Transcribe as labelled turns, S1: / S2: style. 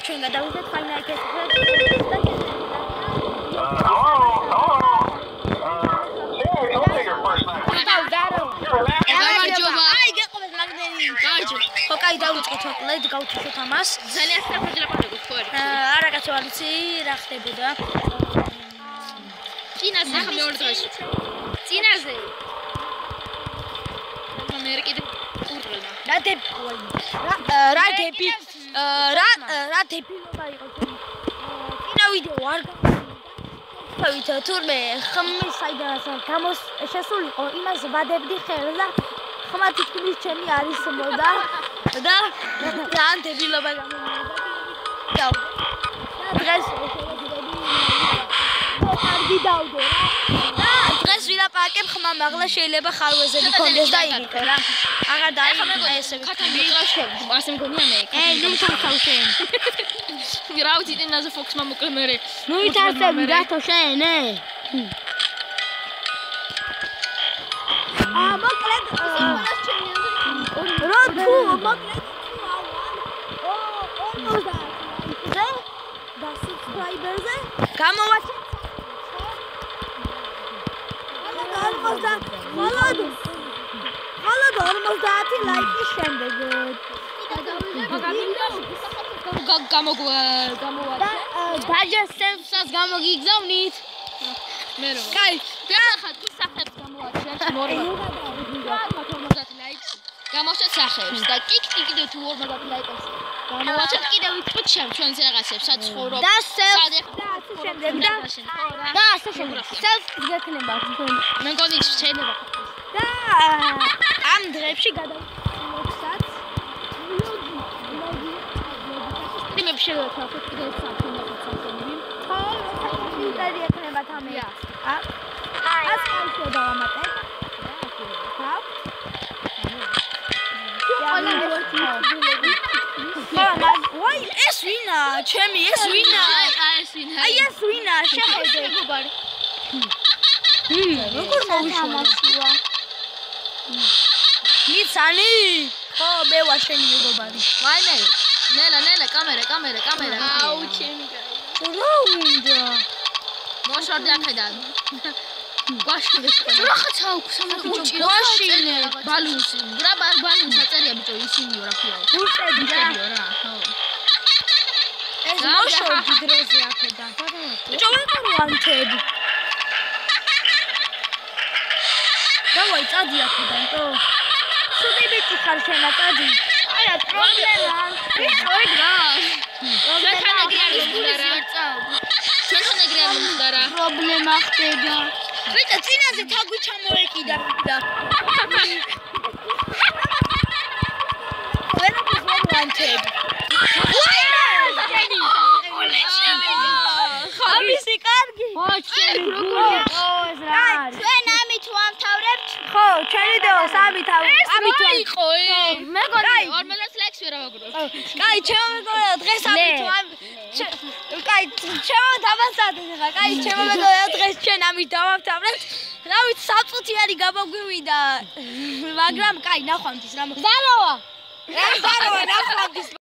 S1: ჩვენ გადავიდეთ ფაინალს. Kay დავიწყეთ მოკლედ გავთიშოთ ამას.
S2: ძალიან სწრაფად ლაპარაკობ ხო არის?
S1: არა კაცო არ ვიცი რა ხდებოდა.
S2: წინაზე ხა მეორე დღეში. წინაზე. მე კიდე კურდრელა.
S1: რა დები დებილობა იყო ჩემი. წინა ვიდეო არ გავიდა თურმე ხმის საიდანაც შესულიყო იმას ვადებდი ხელს და ხმა თითქმის ჩემი არის მოდა და ძალიან დებილობა გამომივიდა. დღეს კარგი დავდე რა. დღეს ვილაპარაკებ ხმა მაღლა შეიძლება ხარვეზები კონდეს და იგითო რა. აღარ დაიწყე ესე
S2: ქათამი ყრაშები ასე მგონია მე.
S1: ნუ თავთავ შენ.
S2: რა ვიცი ტენაზე ფოქსმა მოკლე მე.
S1: ნუ ითარსები რათო შენ მოკლედ რა თუ მოკლედ და subscriber-ზე გამოვაჩენ ხალოდ 50 ლაიკის შემდეგ
S2: გამოვაჩენ
S1: დაჯესტებსაც გამოგიგზავნით
S2: მე რო
S1: კაი
S2: და ხა თუ სახებს გამოვაჩენ 50 ლაიქს გამოვაჩენ სახებს და კიდევ თუ 50 ლაიქს გამოვაჩენ კიდევ ვიტყვით ჩვენ რაღაცებს სად ცხოვრობ
S1: და
S2: სად
S1: შემდეგ და ასე შემდეგ სელფ გეკნება თქვენ
S2: მე მგონი შეიძლება
S1: და ამ დღეებში გადავიდეთ
S2: მე შეიძლება კიდევ საფრთხე
S1: ინტერვიუ ექნება თამე ას კაიშო დავამატე ვაი ეს ვინა ჩემი ეს ვინა აი ეს ვინა შეხედე როგორ მოვიშვა მიცანი ხო მე ვარ შენი მეგობარი
S2: ვაიმე ნელა კამერა აუ ჩემი
S1: რა მინდა
S2: მოშორდი აქედან გვაშინე
S1: რაღაც აქვს სამოჭი
S2: გვაშინე ბალუნსი რა ბალუნს აწერია ბიჭო ისინიო რა ქვია
S1: გუშტები
S2: რა ხო
S1: ეს მოშორდი დროზე აქედან ბიჭო ვიყო ანთები დავაი წადი აქედან თო სუდი ბიჭი ხარ შენა წადი არა პრობლემა ბიჭო ეგრა
S2: ჩვენთან ეგრე არის გულარა ჩვენთან ეგრე არის გულარა
S1: პრობლემა ხდება ბიჭო წინაზე თაგვი ჩამოეკიდა და ვერაფერს ვერ ვანთები ამისი კარგი ჩვენ ამით ვამთავრებთ ხო ჩვენი დევს ამით
S2: იყო მეგონი 50 ლაიქს ვერ ავაგროვებ
S1: კაი ჩემო მეგონა დღეს ამით კაი ჩემო დამასადე ხა კაი ჩემო მეგონა დღეს ჩვენ ამით დავამთავრებთ რა ვიცი საფუძიანი გამოგვივიდა მაგრამ კაი ნახვამდის რა ზაროა ნახვამდის